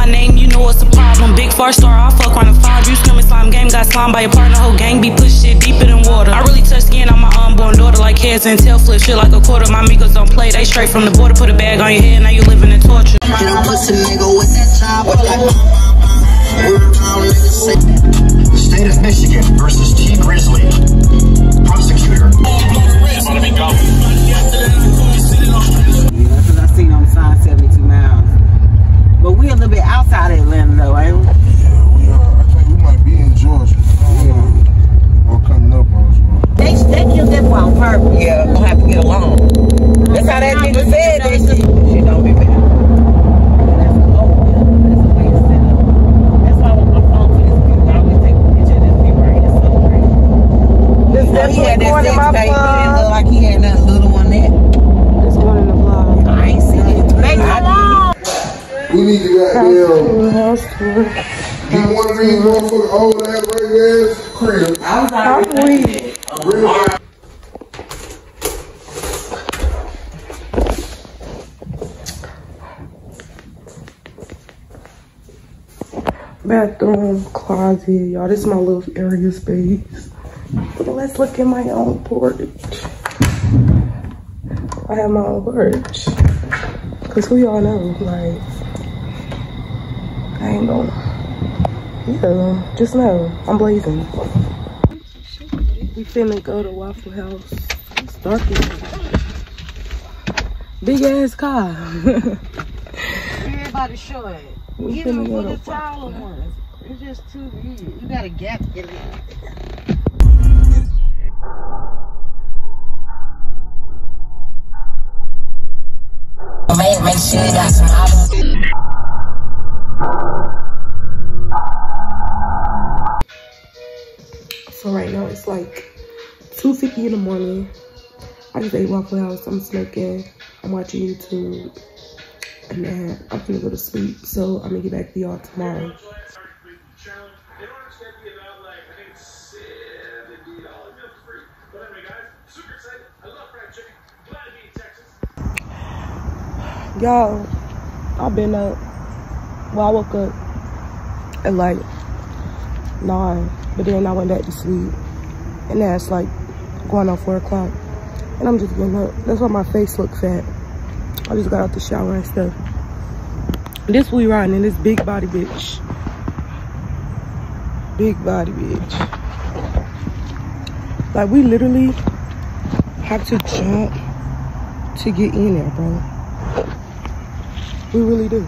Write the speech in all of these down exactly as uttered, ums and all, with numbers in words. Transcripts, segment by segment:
my name, you know what's the problem. Big far star, I fuck around and find you. Swimming slime game, got slime by your partner. Whole gang be push shit deeper than water. I really touch skin on my unborn daughter like heads and tail flip shit like a quarter. My amigos don't play, they straight from the border. Put a bag on your head, now you living in torture. State of Michigan versus T Grizzly. Prosecutor. That's what I seen on sign seventy-two miles. But we a little bit outside of Atlanta though, ain't we? Yeah, we are. I think we might be in Georgia. Yeah. Or coming up on us. They, they killed that boy on purpose. Yeah, gonna have to get along. That's how that nigga said that shit. She don't be bad. He had that sex tape. He didn't look like he had nothing little on that. There's one in the vlog. I ain't seen it. Make it along. We need to goddamn get one of these motherfucking old ass regular ass cribs. I was like, Bring them out. Bathroom, closet, y'all. This is my little area space. But let's look at my own porch. I have my own porch. Cause who y'all know, like, I ain't gonna, yeah, just know, I'm blazing. We finna go to Waffle House. It's dark in here. Big ass car. everybody show it. We Even finna go with to the taller ones. It's just too big. You got a gap in it. Make, make sure you got some options. So right now it's like two fifty in the morning. I just ate Waffle House. I'm smoking. I'm watching YouTube. And then I'm gonna go to sleep. So I'm gonna get back to y'all tomorrow. Y'all, I've been up. Well, I woke up at like nine, but then I went back to sleep. And now it's like going on four o'clock. And I'm just getting up. That's why my face looks fat. I just got out the shower and stuff. This we riding in this big body bitch. Big body bitch. Like we literally have to jump to get in there, bro. We really do.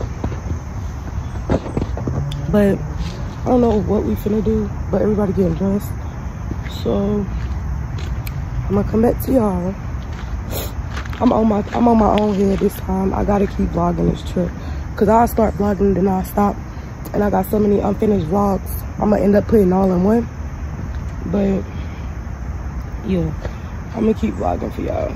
But I don't know what we finna do, but everybody getting dressed. So I'm gonna come back to y'all. I'm on my I'm on my own head this time. I gotta keep vlogging this trip. Cause I start vlogging, then I stop. And I got so many unfinished vlogs. I'm gonna end up putting all in one. But yeah, I'm gonna keep vlogging for y'all.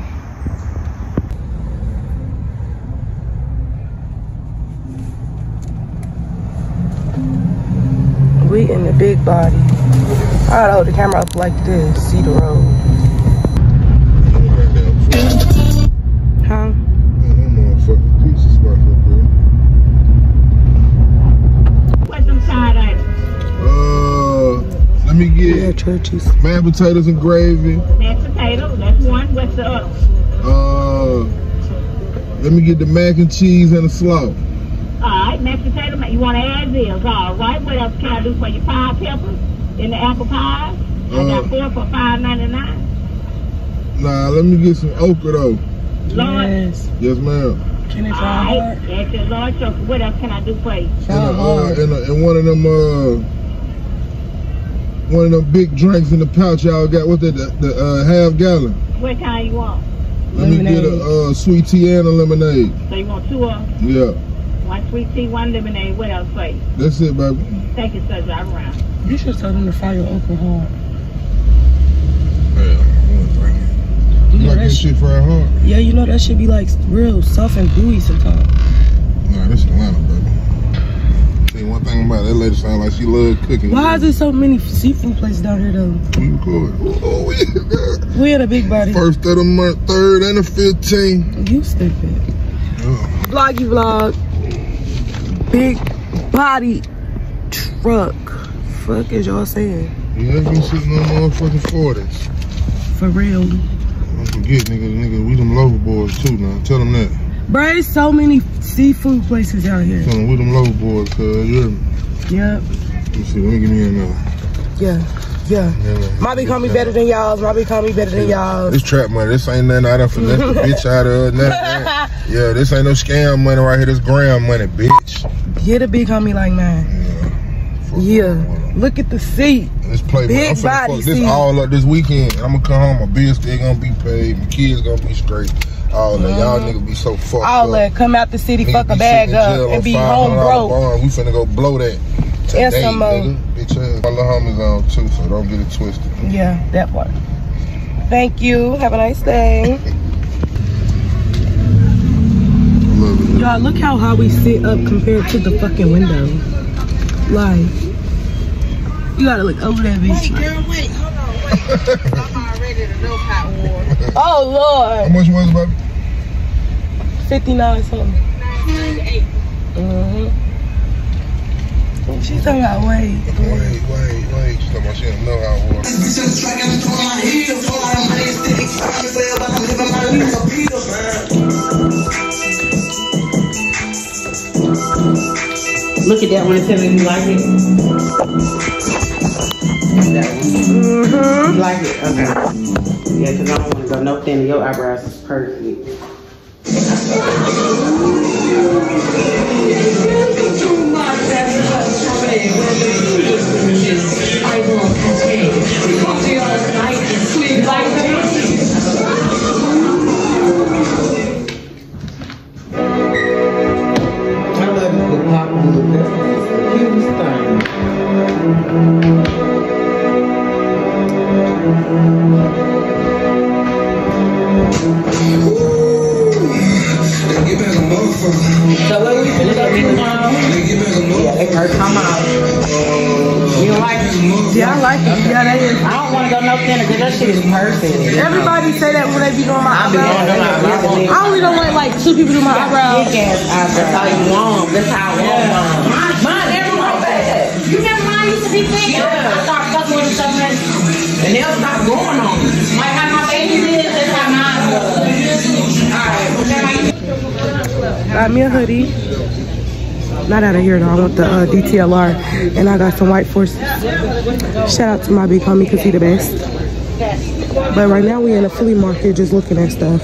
We in the big body. I gotta hold the camera up like this, see the road. Huh? What's them side items? Uh, let me get Yeah, churches. mashed potatoes and gravy. Mashed potato, that's one. What's the other? Uh, let me get the mac and cheese and the slaw. All right, mashed potato. You want to add this? All right. What else can I do for you? Pie peppers and the apple pies. I Uh, got four for five ninety-nine. Nah, let me get some okra though. Lord. Yes. Yes, ma'am. Can it All fry right, hard? that's your Lord choker. What else can I do for you? Fry And, uh, hard. and, uh, and one of them, uh, one of them big drinks in the pouch y'all got. What's that? The, the uh, half gallon. What kind you want? Let me get a uh, sweet tea and a lemonade. So you want two of them? Yeah, One sweet tea, one lemonade. What else for you? that's it, baby. Thank you, sir. Drive around. You should tell them to fry your okra hard. Yeah, You you know like that this shit. shit fried hard? Yeah, you know that should be like real soft and gooey sometimes. Nah, this Atlanta, baby. See, one thing about it, that lady sound like she love cooking. Why is there so many seafood places down here though? You good? Oh, yeah. We had a big body. First of the month, third and the fifteenth. You stupid. Yeah. Vloggy vlog. big body truck. Fuck is y'all saying? Yeah, that's been sitting on motherfucking forties. For real. Don't forget, nigga, nigga, we them local boys too now. Tell them that. Bro, there's so many seafood places out here. Tell them we them local boys, cuz, you hear me? Yep. Let me see, let me give me another. Yeah, yeah. yeah My be call me better than y'all's. My be call me better than y'all's. This trap money, this ain't nothing I done finesse the bitch out of. Nothing. Yeah, this ain't no scam money right here. This gram money, bitch. Get a big homie like mine. Yeah. yeah. Look at the seat. Let's play. Big I'm finna body fuck this seat. all up this weekend. I'm gonna come home. My bills still gonna be paid. My kids gonna be straight. All that. Y'all niggas be so fucked all up. that. Come out the city, Niggas fuck a be bag sitting in jail up, and on be five home hundred dollar broke. bond. We finna go blow that today, And some more. nigga. Bitch ass. My little homies on too, so don't get it twisted. Yeah, that part. Thank you. Have a nice day. Y'all, look how high we sit up compared to the fucking window. Like, you gotta look over that bitch. Wait, girl, wait, hold on, wait. I'm already the no hot water. Oh, Lord. How much was it, baby? fifty-nine something. ninety-eight. Mm-hmm. She's talking about wait. Wait, wait, wait. She's talking about she don't know how it was. Look at that one and tell me you like it. That one. Mm-hmm. You like it? Okay. Yeah, because I don't want to go no thinner. Your eyebrows is perfect. So what we finna go do now? Yeah, they hurt my mouth. You don't like it? Yeah, I like it. Yeah, that is. I don't want to go no thinner because that shit is perfect. Everybody say that when they be doing my I be doing eyebrows. them eyebrows. I only don't want like two people do my eyebrows. Big ass eyebrows. That's how you want. That's how I want mine. Mine, mine never went bad. You remember mine used to be big? Yeah. I started fucking with something and they'll stop going on me. Like how my baby is, that's how mine was. Alright, Got me a hoodie. Not out of here though. I want the uh, D T L R, and I got some white forces. Shout out to my big homie because he the best. But right now we in a flea market just looking at stuff.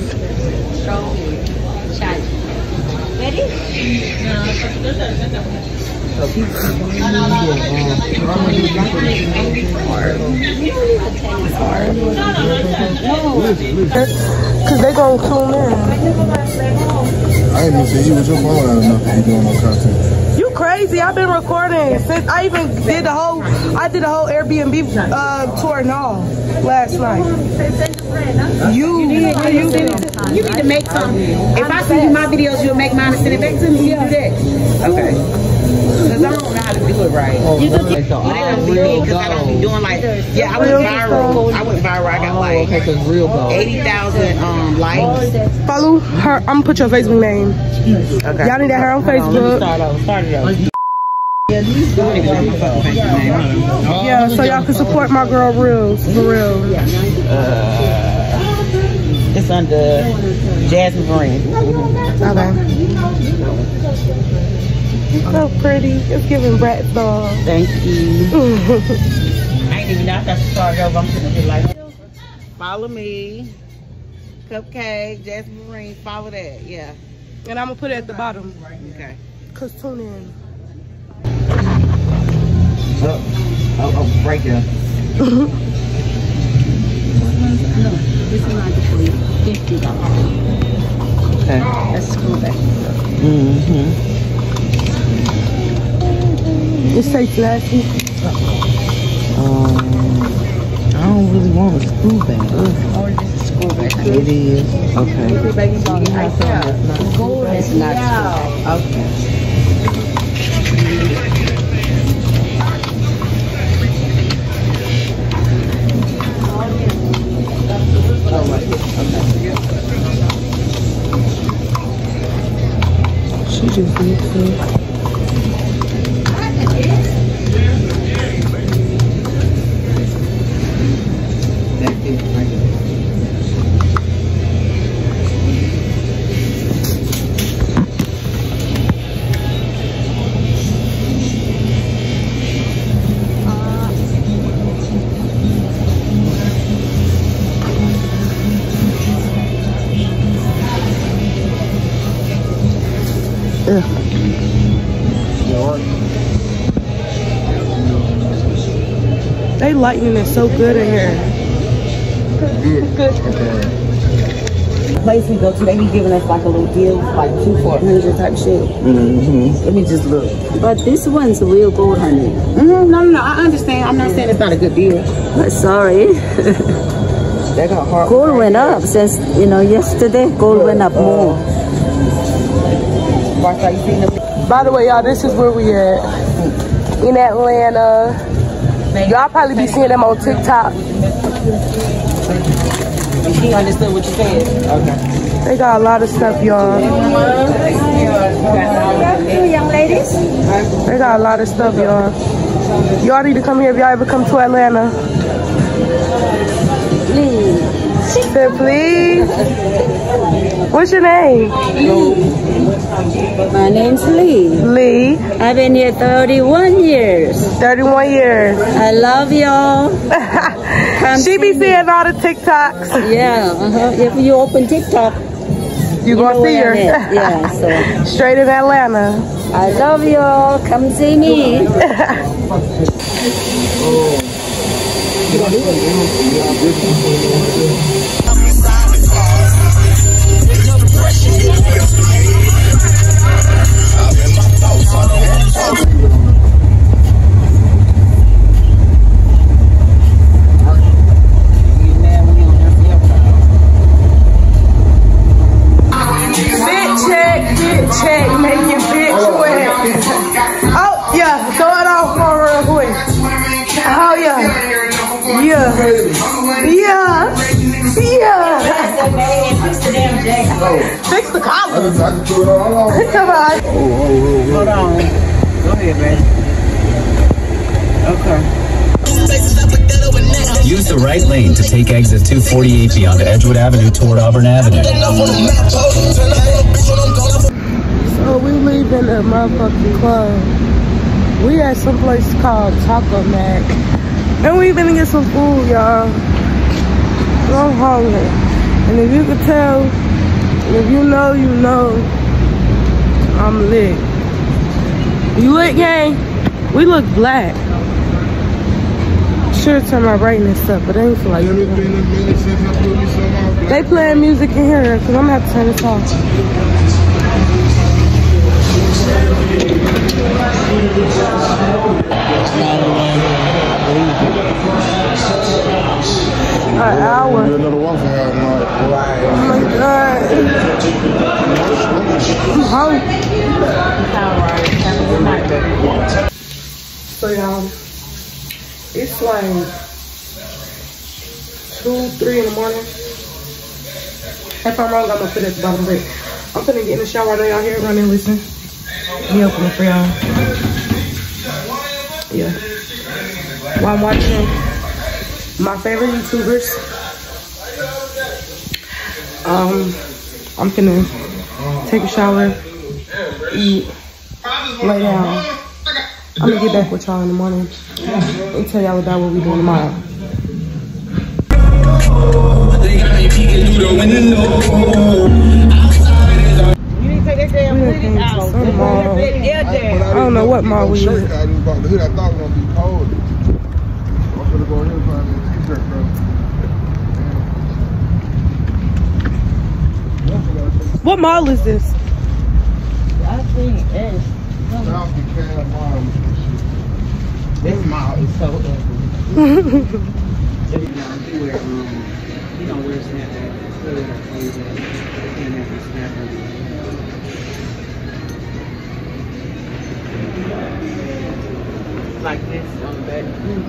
Cause they gonna tune in. I ain't even say you was your phone out enough to be doing no content. You crazy? I've been recording since I even did the whole. I did the whole Airbnb uh, tour and all last night. You, you need, you, you, did, You need to make some. If I send you my videos, you'll make mine and send it back to me. You do that. Okay. Because I don't know how to do it right. You just get so because I don't be doing like, yeah, I went viral. I went viral. I got like eighty thousand um, likes. follow her. I'm gonna put your Facebook name. Okay. Y'all need that her on Facebook. Start over. Start it over. Yeah, so y'all can support my girl Reels, for real. Uh, it's under Jasmine Green. Okay. So pretty. It's giving brat doll. Thank you. I ain't even know I got to start over. I'm gonna be like, follow me. Cupcake, Jasmine Marine, follow that. Yeah. And I'm gonna put it at the bottom. Okay. Cause tune in. Oh, oh, oh right there. This is not for you. fifty dollars. Okay. That's school bag. Mm-hmm. It say classy. Um, I don't really want a school bag. Or this is school bag. It is. Okay. You have some that's not school bag. It's not school bag. Okay. Oh, right here. Okay. She just needs to. They lighting is so good in here. Good. The place we go to, they be giving us like a little deal, like two for a hundred type shit. Mm-hmm. Let me just look. But this one's real gold, honey. Mm-hmm. No, no, no. I understand. I'm not saying it's not a good deal. But sorry. They got hard. Gold went up since, you know, yesterday. Gold went up more. By the way, y'all, this is where we at. In Atlanta. Y'all probably be seeing them on TikTok. She understood what you said. Okay. They got a lot of stuff, y'all. Two young ladies. They got a lot of stuff, y'all. Y'all need to come here if y'all ever come to Atlanta. Please. Say please. What's your name? My name's Lee. Lee. I've been here thirty-one years. thirty-one years. I love y'all. She be seeing all the TikToks. Yeah, uh-huh. If you open TikTok, you, you gonna see her. Yeah, so. Straight in Atlanta. I love y'all. Come see me. Check, make your bitch wet. Oh, yeah, throw it off for real quick. Oh, yeah. Yeah. Yeah. Yeah. Fix the collar. Come on. Hold on. Go ahead, man. Okay. Use the right lane to take exit two forty-eight beyond Edgewood Avenue toward Auburn Avenue. So we leaving the motherfucking club. We at some place called Taco Mac. And we finna get some food, y'all. I'm hungry. And if you could tell, if you know, you know, I'm lit. You lit, gang? We look black. Should turn my brightness up, but I ain't feel like it. They playing music in here, cause I'm gonna have to turn this off. An hour. Oh my god. I'm hungry. So y'all, it's like two, three in the morning. If I'm wrong, I'm gonna put it at the bottom, but I'm gonna get in the shower. I know y'all hear it running, listen. Me open it for y'all. Yeah. While I'm watching my favorite YouTubers, um, I'm gonna take a shower, eat, lay down. I'm gonna get back with y'all in the morning and tell y'all about what we're doing tomorrow. You need to take that damn hoodie out. I don't know what mall we at. I thought it was gonna be cold. I'm gonna go ahead and find me a t-shirt, bro. What mall is this? I think it's. This mall is so ugly. You know where's Snapchat? Like this on the back.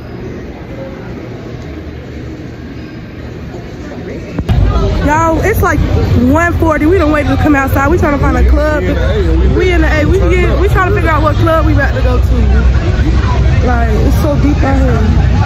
Y'all, it's like one forty. We done waited to come outside. We trying to find a club. We in the A. We get. We trying to figure out what club we about to go to. Like, it's so deep out here.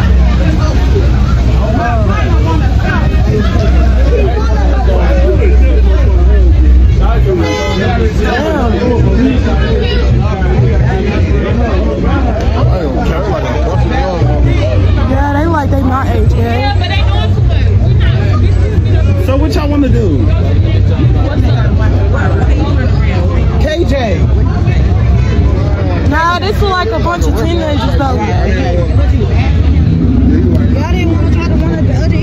Yeah, they like they my age, yeah. So what y'all want to do? K J. Nah, this look like a bunch of teenagers though. Y'all didn't want to try to run at the other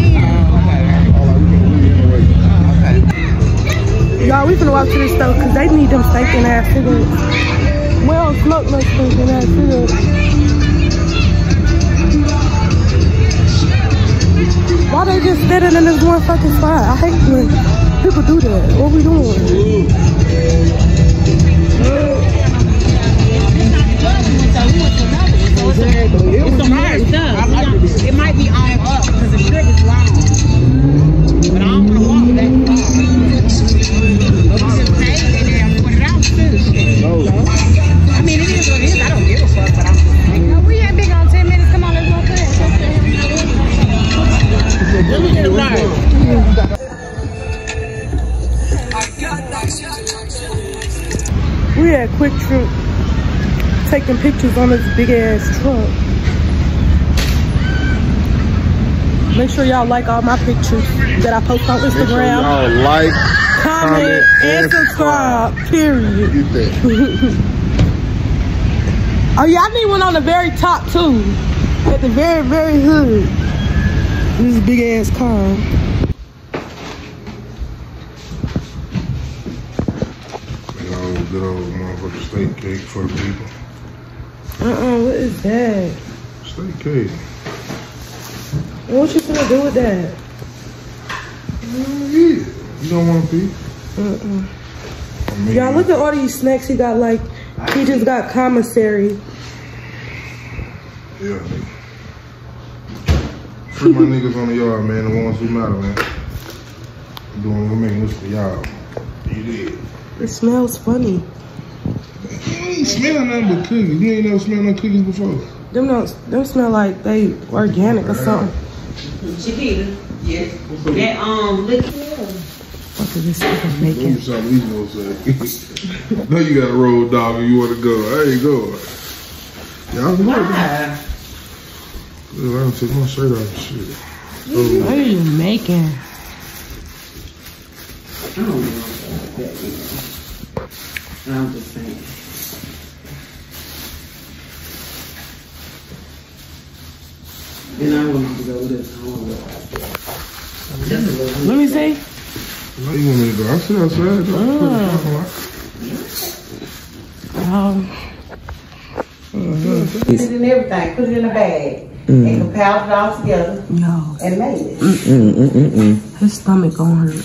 end. Y'all, we finna walk to this store because they need them stinking ass cigarettes. We don't smoke no stinking ass cigarettes. Why they just standing in this one fucking spot? I hate when people do that. What we doing? It's some hard stuff. It might be on up because the strip is long. But I don't want to walk that far. But we just paid and then put it out too. I mean, it is what it is. I don't give a fuck, but I'm just saying. No, we ain't big on ten minutes. Come on, let's go fast. Let me get a ride. We had Quick Trip taking pictures on this big ass truck. Make sure y'all like all my pictures that I post on Instagram. Make sure y'all like, comment, comment and, and subscribe. Period. Get that. Oh yeah, I need one on the very top too. At the very, very hood. This big ass car. Big old, good old motherfucking steak cake for the people. Uh-uh, what is that? Steak cake. What you gonna do with that? Mm, yeah. You don't want a piece? Uh-uh. I mean, y'all look at all these snacks he got. Like, he just got commissary. Yeah, nigga. Free my niggas on the yard, man. The ones who matter, man. I'm doing, we're making this for y'all. You did. It smells funny. You ain't smell nothing but cookies. You ain't never smelled no cookies before. Them don't, them smell like they organic or something. Chiquita, yes. That um liquid. What is this nigga making? Those are these gonna say. Now you got a road dog and you want to go. There you go. Y'all know that. I done took my shirt off and shit. What are you making? I don't know that. I'm just saying. And I want to go with this. I want to go. Let me see. Where you want me to go? I sit outside. Oh. Um. Put it in everything. Put it in a bag. Mm. And compiled it all together. No. And made it. Mm -mm, mm -mm -mm. His stomach gonna hurt.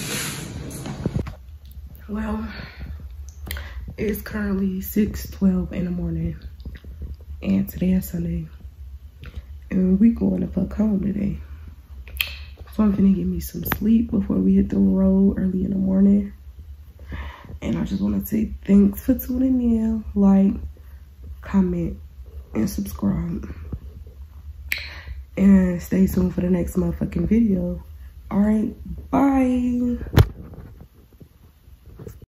Well, it's currently six twelve in the morning. And today is Sunday. And we going to fuck home today. So I'm finna get me some sleep before we hit the road early in the morning. And I just want to say thanks for tuning in. Like, comment, and subscribe. And stay tuned for the next motherfucking video. Alright, bye.